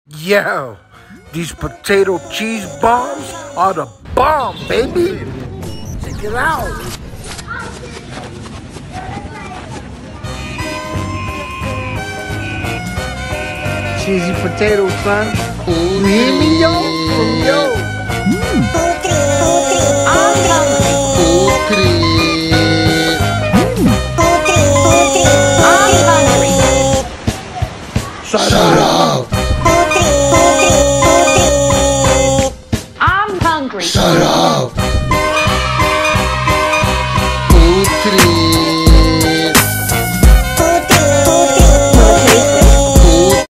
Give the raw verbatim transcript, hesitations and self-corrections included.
Yo, these potato cheese bombs are the bomb, baby. Check it out. Cheesy potato, son. You hear me, yo? Yo. Shut up. I'm hungry. Shut up.